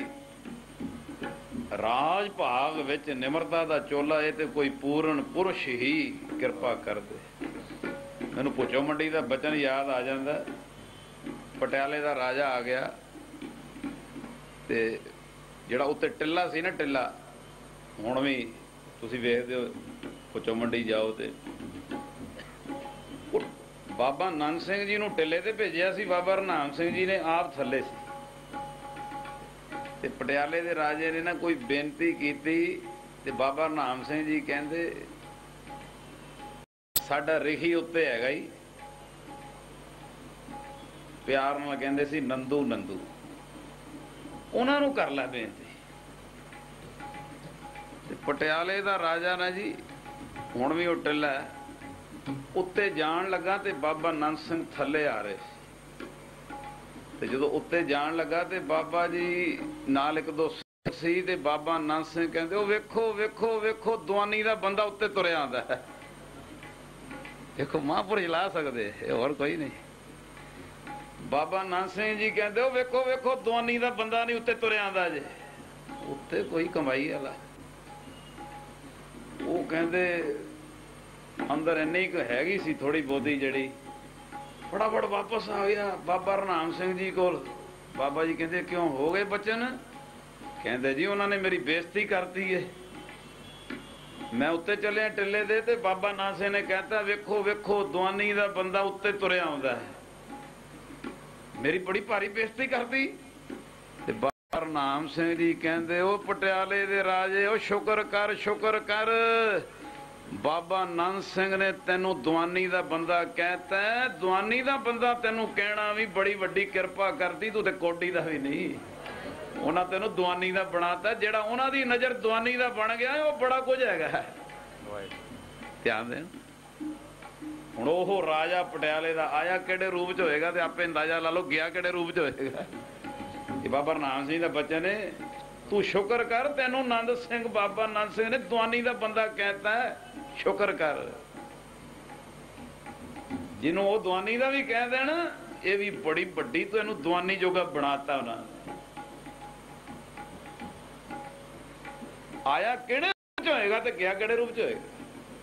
राज भाग विच निमरता का चोला ये तो कोई पूर्ण पुरुष ही कृपा कर दे। मैनूं भुचो मंडी का बचन याद आ जाता, पटियाले का राजा आ गया ते जिहड़ा उत्ते टिल्ला सी ना, टिल्ला हुण भी तुसीं वेखदे हो, भुचो मंडी जाओ ते बाबा नानक सिंह जी नूं टिल्ले ते भेजिया सी, बाबा हरनाम सिंह जी ने आप थल्ले सी। ते पटियाले दे राजे ने ना कोई बेनती कीती ते बाबा हरनाम सिंह जी कहंदे साडा रिखी उत्ते हैगा ही, प्यार नाल कहंदे सी नंदू नंदू, उन्हां नूं कर लै बेनती। ते पटियाले दा राजा ना जी हुण भी वो टिल्ला उत्ते जान लगा ते बाबा नानक सिंह थल्ले आ रहे ते जदों उत्ते जान लगा ते बाबा जी नाल एक दो सी ते बाबा नानक सिंह कहंदे ओ वेखो वेखो वेखो दवानी दा बंदा उत्ते तुरिया आंदा है। देखो महापुरुष ला सकदे, होर कोई नहीं। बाबा नानक सिंह जी कहंदे ओ वेखो वेखो दवानी दा बंदा नहीं उत्ते तुरिया आंदा जे, उत्ते कोई कमाई वाला ਉਹ ਕਹਿੰਦੇ ਅੰਦਰ ਇੰਨੀ ਕੁ ਹੈਗੀ ਸੀ ਥੋੜੀ ਬਹੁਤੀ ਜਿਹੜੀ, ਫਟਾਫਟ ਵਾਪਸ ਆ ਗਿਆ ਬਾਬਾ ਰਣਾਮ ਸਿੰਘ ਜੀ ਕੋਲ। ਬਾਬਾ ਜੀ ਕਹਿੰਦੇ ਕਿਉਂ ਹੋ ਗਏ ਬਚਨ? ਕਹਿੰਦੇ ਜੀ ਉਹਨਾਂ ਨੇ ਮੇਰੀ ਬੇਇੱਜ਼ਤੀ ਕਰਤੀ ਏ। ਮੈਂ ਉੱਤੇ ਚੱਲਿਆ ਟਿੱਲੇ ਦੇ ਤੇ ਬਾਬਾ ਨਾਨਕ ਸਿੰਘ ਨੇ ਕਹਿਤਾ ਵੇਖੋ ਵੇਖੋ ਦੁਆਨੀ ਦਾ ਬੰਦਾ ਉੱਤੇ ਤੁਰਿਆ ਆਉਂਦਾ ਹੈ, ਮੇਰੀ ਬੜੀ ਭਾਰੀ ਬੇਇੱਜ਼ਤੀ ਕਰਤੀ। ਤੇ ਬਾਬਾ ਰਣਾਮ ਸਿੰਘ ਜੀ ਕਹਿੰਦੇ ਉਹ ਪਟਿਆਲੇ ਦੇ ਰਾਜੇ, ਉਹ ਸ਼ੁਕਰ ਕਰ ਸ਼ੁਕਰ ਕਰ, ਬਾਬਾ ਨਾਨਕ ਸਿੰਘ ਨੇ ਤੈਨੂੰ ਦੁਆਨੀ ਦਾ ਬੰਦਾ ਕਹਿਤਾ। ਦੁਆਨੀ ਦਾ ਬੰਦਾ ਤੈਨੂੰ ਕਹਿਣਾ ਵੀ ਬੜੀ ਵੱਡੀ ਕਿਰਪਾ ਕਰਦੀ, ਤੂੰ ਤੇ ਕੋਡੀ ਦਾ ਵੀ ਨਹੀਂ, ਉਹਨਾਂ ਤੈਨੂੰ ਦੁਆਨੀ ਦਾ ਬਣਾਤਾ। ਜਿਹੜਾ ਉਹਨਾਂ ਦੀ ਨਜ਼ਰ ਦੁਆਨੀ ਦਾ ਬਣ ਗਿਆ ਉਹ ਬੜਾ ਕੁਝ ਹੈਗਾ। ਧਿਆਨ ਦੇਣ। ਹੁਣ ਉਹ ਰਾਜਾ ਪਟਿਆਲੇ ਦਾ ਆਇਆ ਕਿਹੜੇ ਰੂਪ ਚ ਹੋਏਗਾ ਤੇ ਆਪੇ ਅੰਦਾਜ਼ਾ ਲਾ ਲਓ ਗਿਆ ਕਿਹੜੇ ਰੂਪ ਚ ਹੋਏਗਾ। ਇਹ ਬਾਬਾ ਰਣਾਮ ਸਿੰਘ ਦਾ ਬੱਚੇ ਨੇ, ਤੂੰ ਸ਼ੁਕਰ ਕਰ ਤੈਨੂੰ ਆਨੰਦ ਸਿੰਘ ਬਾਬਾ ਆਨੰਦ ਸਿੰਘ ਨੇ ਦੁਆਨੀ ਦਾ ਬੰਦਾ ਕਹਿਤਾ, ਸ਼ੁਕਰ ਕਰ। ਜਿਹਨੂੰ ਉਹ ਦੁਆਨੀ ਦਾ ਵੀ ਕਹਿ ਦੇਣ ਇਹ ਵੀ ਬੜੀ ਵੱਡੀ, ਤੂੰ ਇਹਨੂੰ ਦੁਆਨੀ ਜੋਗਾ ਬਣਾਤਾ ਉਹਨਾਂ ਨੇ। ਆਇਆ ਕਿਹੜੇ ਰੂਪ ਚ ਹੋਏਗਾ ਤੇ ਗਿਆ ਕਿਹੜੇ ਰੂਪ ਚ ਹੋਏਗਾ।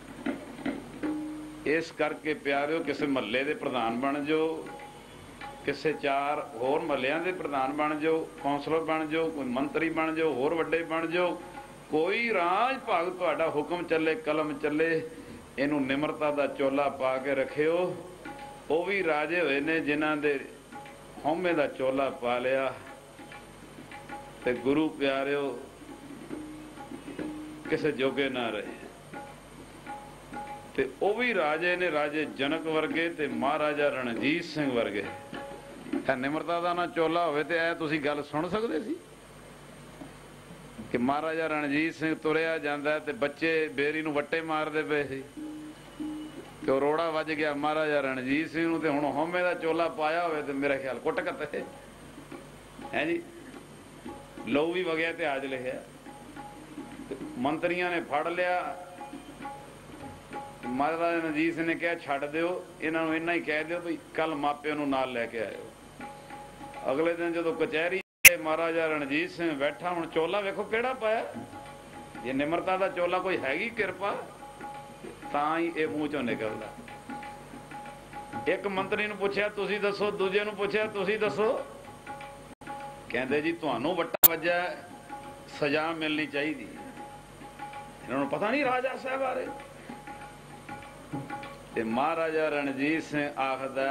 ਇਸ ਕਰਕੇ ਪਿਆਰਿਓ ਕਿਸੇ ਮਹੱਲੇ ਦੇ ਪ੍ਰਧਾਨ ਬਣ ਜਾਓ, ਕਿਸੇ ਚਾਰ ਹੋਰ ਮਹੱਲਿਆਂ ਦੇ ਪ੍ਰਧਾਨ ਬਣ ਜਾਓ, ਕੌਂਸਲਰ ਬਣ ਜਾਓ, ਕੋਈ ਮੰਤਰੀ ਬਣ ਜਾਓ, ਹੋਰ ਵੱਡੇ ਬਣ ਜਾਓ, ਕੋਈ ਰਾਜ ਭਾਗ ਤੁਹਾਡਾ ਹੁਕਮ ਚੱਲੇ ਕਲਮ ਚੱਲੇ, ਇਹਨੂੰ ਨਿਮਰਤਾ ਦਾ ਚੋਲਾ ਪਾ ਕੇ ਰੱਖਿਓ। ਉਹ ਵੀ ਰਾਜੇ ਹੋਏ ਨੇ ਜਿਨ੍ਹਾਂ ਦੇ ਹਉਮੈ ਦਾ ਚੋਲਾ ਪਾ ਲਿਆ। ਤੇ ਗੁਰੂ ਪਿਆਰਿਓ ਕਿਸੇ ਜੋਗੇ ਨਾ ਰਹੇ। ਤੇ ਉਹ ਵੀ ਰਾਜੇ ਨੇ, ਰਾਜੇ ਜਨਕ ਵਰਗੇ ਤੇ ਮਹਾਰਾਜਾ ਰਣਜੀਤ ਸਿੰਘ ਵਰਗੇ। ਨਿਮਰਤਾ ਦਾ ਨਾ ਚੋਲਾ ਹੋਵੇ ਤੇ ਇਹ ਤੁਸੀਂ ਗੱਲ ਸੁਣ ਸਕਦੇ ਸੀ ਕਿ ਮਹਾਰਾਜਾ ਰਣਜੀਤ ਸਿੰਘ ਤੁਰਿਆ ਜਾਂਦਾ ਤੇ ਬੱਚੇ ਬੇਰੀ ਨੂੰ ਵੱਟੇ ਮਾਰਦੇ ਪਏ ਸੀ ਤੇ ਉਹ ਰੋੜਾ ਵੱਜ ਗਿਆ ਮਹਾਰਾਜਾ ਰਣਜੀਤ ਸਿੰਘ ਨੂੰ। ਤੇ ਹੁਣ ਹਉਮੈ ਦਾ ਚੋਲਾ ਪਾਇਆ ਹੋਵੇ ਤੇ ਮੇਰਾ ਖਿਆਲ ਕੁੱਟ ਕੱਤੇ ਹੈ ਜੀ, ਲਹੂ ਵੀ ਵਗਿਆ ਤੇ ਆਜ ਲਿਖਿਆ। ਮੰਤਰੀਆਂ ਨੇ ਫੜ ਲਿਆ। ਮਹਾਰਾਜਾ ਰਣਜੀਤ ਸਿੰਘ ਨੇ ਕਿਹਾ ਛੱਡ ਦਿਓ ਇਹਨਾਂ ਨੂੰ, ਇੰਨਾ ਹੀ ਕਹਿ ਦਿਓ ਵੀ ਕੱਲ ਮਾਪਿਆਂ ਨੂੰ ਨਾਲ ਲੈ ਕੇ ਆਇਓ। ਅਗਲੇ ਦਿਨ ਜਦੋਂ ਕਚਹਿਰੀ ਮਹਾਰਾਜਾ ਰਣਜੀਤ ਸਿੰਘ ਬੈਠਾ, ਹੁਣ ਚੋਲਾ ਵੇਖੋ ਕਿਹੜਾ ਪਾਇਆ। ਜੇ ਨਿਮਰਤਾ ਦਾ ਚੋਲਾ ਕੋਈ ਹੈਗੀ ਕਿਰਪਾ ਤਾਂ ਹੀ ਇਹ ਮੂੰਹ ਚੋਂ ਨਿਕਲਦਾ। ਇੱਕ ਮੰਤਰੀ ਨੂੰ ਪੁੱਛਿਆ ਤੁਸੀਂ ਦੱਸੋ, ਦੂਜੇ ਨੂੰ ਪੁੱਛਿਆ ਤੁਸੀਂ ਦੱਸੋ। ਕਹਿੰਦੇ ਜੀ ਤੁਹਾਨੂੰ ਵੱਟਾ ਵੱਜਾ, ਸਜ਼ਾ ਮਿਲਣੀ ਚਾਹੀਦੀ। ਇਹਨਾਂ ਨੂੰ ਪਤਾ ਨਹੀਂ ਰਾਜਾ ਸਾਹਿਬ ਬਾਰੇ। ਤੇ ਮਹਾਰਾਜਾ ਰਣਜੀਤ ਸਿੰਘ ਆਖਦਾ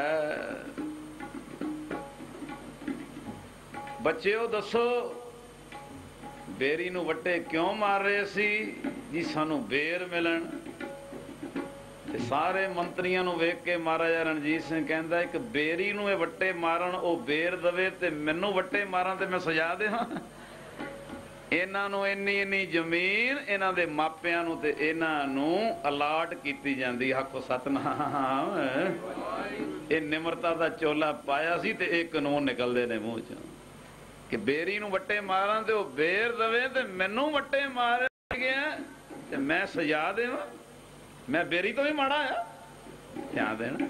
ਬੱਚਿਓ ਦੱਸੋ ਬੇਰੀ ਨੂੰ ਵੱਟੇ ਕਿਉਂ ਮਾਰ ਰਹੇ ਸੀ? ਜੀ ਸਾਨੂੰ ਬੇਰ ਮਿਲਣ। ਤੇ ਸਾਰੇ ਮੰਤਰੀਆਂ ਨੂੰ ਵੇਖ ਕੇ ਮਹਾਰਾਜਾ ਰਣਜੀਤ ਸਿੰਘ ਕਹਿੰਦਾ ਇੱਕ ਬੇਰੀ ਨੂੰ ਇਹ ਵੱਟੇ ਮਾਰਨ, ਉਹ ਬੇਰ ਦਵੇ ਤੇ ਮੈਨੂੰ ਵੱਟੇ ਮਾਰਾਂ ਤੇ ਮੈਂ ਸਜ਼ਾ ਦੇਵਾਂ? ਇਹਨਾਂ ਨੂੰ ਇੰਨੀ ਇੰਨੀ ਜ਼ਮੀਨ ਇਹਨਾਂ ਦੇ ਮਾਪਿਆਂ ਨੂੰ ਤੇ ਇਹਨਾਂ ਨੂੰ ਅਲਾਟ ਕੀਤੀ ਜਾਂਦੀ। ਆਖੋ ਸਤਨਾਮ। ਇਹ ਨਿਮਰਤਾ ਦਾ ਚੋਲਾ ਪਾਇਆ ਸੀ ਤੇ ਇਹ ਕਾਨੂੰਨ ਨਿਕਲਦੇ ਨੇ ਮੂੰਹ ਚੋਂ ਕਿ ਬੇਰੀ ਨੂੰ ਵੱਟੇ ਮਾਰਾਂ ਤੇ ਉਹ ਬੇਰ ਦਵੇ ਤੇ ਮੈਨੂੰ ਵੱਟੇ ਮਾਰ ਗਿਆ ਤੇ ਮੈਂ ਸਜ਼ਾ ਦੇਵਾਂ। ਮੈਂ ਬੇਰੀ ਤੋਂ ਵੀ ਮਾੜਾ ਆ। ਧਿਆਨ ਦੇਣਾ।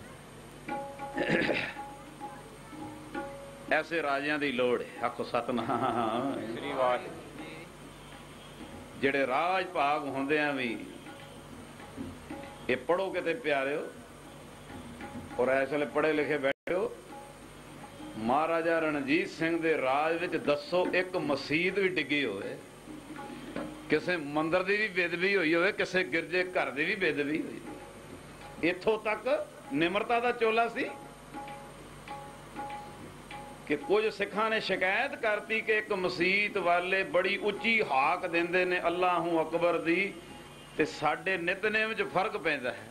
ਐਸੇ ਰਾਜਿਆਂ ਦੀ ਲੋੜ ਹੈ। ਆਖੋ ਸਤਨਾਮ। ਜਿਹੜੇ ਰਾਜ ਭਾਗ ਹੁੰਦੇ ਆ ਵੀ ਇਹ ਪੜ੍ਹੋ ਕਿਤੇ ਪਿਆਰਿਓ, ਔਰ ਇਸ ਵੇਲੇ ਪੜ੍ਹੇ ਲਿਖੇ ਬੈਠੋ। ਮਹਾਰਾਜਾ ਰਣਜੀਤ ਸਿੰਘ ਦੇ ਰਾਜ ਵਿੱਚ ਦੱਸੋ ਇੱਕ ਮਸਜਿਦ ਵੀ ਡਿੱਗੀ ਹੋਵੇ, ਕਿਸੇ ਮੰਦਿਰ ਦੀ ਵੀ ਬੇਦਬੀ ਹੋਈ ਹੋਵੇ, ਕਿਸੇ ਗਿਰਜੇ ਘਰ ਦੀ ਵੀ ਬੇਦਬੀ ਹੋਈ। ਇੱਥੋਂ ਤੱਕ ਨਿਮਰਤਾ ਦਾ ਚੋਲਾ ਸੀ ਕਿ ਕੁਝ ਸਿੱਖਾਂ ਨੇ ਸ਼ਿਕਾਇਤ ਕਰਤੀ ਕਿ ਇੱਕ ਮਸਜਿਦ ਵਾਲੇ ਬੜੀ ਉੱਚੀ ਹਾਕ ਦਿੰਦੇ ਨੇ ਅੱਲਾਹੂ ਅਕਬਰ ਦੀ ਤੇ ਸਾਡੇ ਨਿਤਨੇਮ ਵਿੱਚ ਫਰਕ ਪੈਂਦਾ ਹੈ।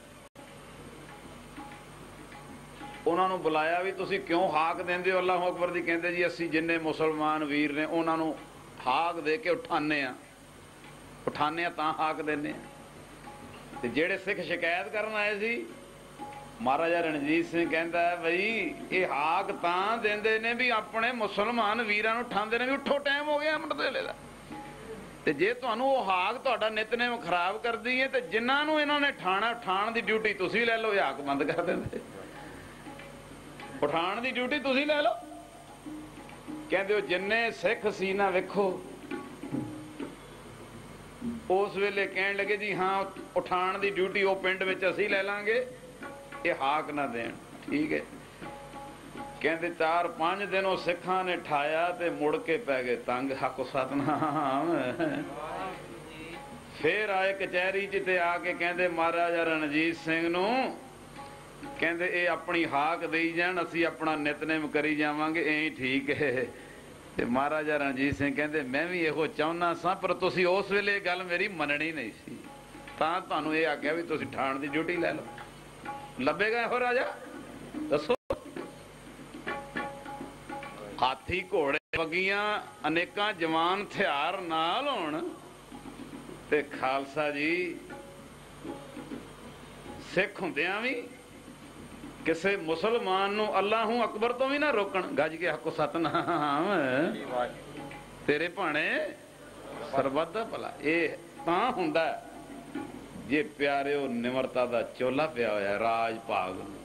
ਉਹਨਾਂ ਨੂੰ ਬੁਲਾਇਆ ਵੀ ਤੁਸੀਂ ਕਿਉਂ ਹਾਕ ਦਿੰਦੇ ਹੋ ਅੱਲਾਹੂ ਅਕਬਰ ਦੀ? ਕਹਿੰਦੇ ਜੀ ਅਸੀਂ ਜਿੰਨੇ ਮੁਸਲਮਾਨ ਵੀਰ ਨੇ ਉਹਨਾਂ ਨੂੰ ਹਾਕ ਦੇ ਕੇ ਉਠਾਨੇ ਆ ਉਠਾਨੇ ਆ ਤਾਂ ਹਾਕ ਦਿੰਦੇ ਆ। ਤੇ ਜਿਹੜੇ ਸਿੱਖ ਸ਼ਿਕਾਇਤ ਕਰਨ ਆਏ ਸੀ, ਮਹਾਰਾਜਾ ਰਣਜੀਤ ਸਿੰਘ ਕਹਿੰਦਾ ਬਈ ਇਹ ਹਾਕ ਤਾਂ ਦਿੰਦੇ ਨੇ ਵੀ ਆਪਣੇ ਮੁਸਲਮਾਨ ਵੀਰਾਂ ਨੂੰ ਉਠਾਉਂਦੇ ਨੇ ਵੀ ਉੱਠੋ ਟਾਈਮ ਹੋ ਗਿਆ ਅੰਮ੍ਰਿਤ ਵੇਲੇ ਦਾ। ਤੇ ਜੇ ਤੁਹਾਨੂੰ ਉਹ ਹਾਕ ਤੁਹਾਡਾ ਨਿਤਨੇਮ ਖਰਾਬ ਕਰਦੀ ਹੈ ਤੇ ਜਿਨ੍ਹਾਂ ਨੂੰ ਇਹਨਾਂ ਨੇ ਠਾਣਾ ਉਠਾਉਣ ਦੀ ਡਿਊਟੀ ਤੁਸੀਂ ਲੈ ਲਓ, ਇਹ ਹਾਕ ਬੰਦ ਕਰ ਦਿੰਦੇ। ਉਠਾਉਣ ਦੀ ਡਿਊਟੀ ਤੁਸੀਂ ਲੈ ਲਓ। ਕਹਿੰਦੇ ਉਹ ਜਿੰਨੇ ਸਿੱਖ ਸੀ ਨਾ ਵੇਖੋ उस वेले कहन लगे जी हाँ उठाण दी ड्यूटी वो पिंड विच असीं लै लांगे, ये हाक ना देण। ठीक है, कहते चार पांच दिन वो सिखां ने ठाया ते मुड़ के पै गए तंग। हक सतनाम। फिर आए कचहरी च ते आके कहते महाराजा रणजीत सिंह नूं कहते ये अपनी हाक देई जाण, असीं अपना नितनेम करी जावांगे, ऐ ठीक है। ते महाराजा रणजीत सिंह कहते मैं भी इहो चाहुंदा सां, पर तुसीं उस वेले गल मेरी मननी नहीं सी, तां तुहानूं ये आख्या भी तुसीं ठाण दी ड्यूटी लै लो। ਲੱਭੇਗਾ ਇਹੋ ਰਾਜਾ? ਦੱਸੋ। ਹਾਥੀ ਘੋੜੇ ਵਗੀਆਂ ਅਨੇਕਾਂ ਜਵਾਨ ਹਥਿਆਰ ਨਾਲ ਹੋਣ ਤੇ ਖਾਲਸਾ ਜੀ ਸਿੱਖ ਹੁੰਦਿਆਂ ਵੀ ਕਿਸੇ ਮੁਸਲਮਾਨ ਨੂੰ ਅੱਲਾਹੂ ਅਕਬਰ ਤੋਂ ਵੀ ਨਾ ਰੋਕਣ। ਗੱਜ ਕੇ ਆਖੋ ਸਤਨਾਮ। ਤੇਰੇ ਭਾਣੇ ਸਰਬੱਤ ਦਾ ਭਲਾ। ਇਹ ਤਾਂ ਹੁੰਦਾ ਜੇ ਪਿਆਰਿਓ ਨਿਮਰਤਾ ਦਾ ਚੋਲਾ ਪਿਆ ਹੋਇਆ ਰਾਜ ਭਾਗ।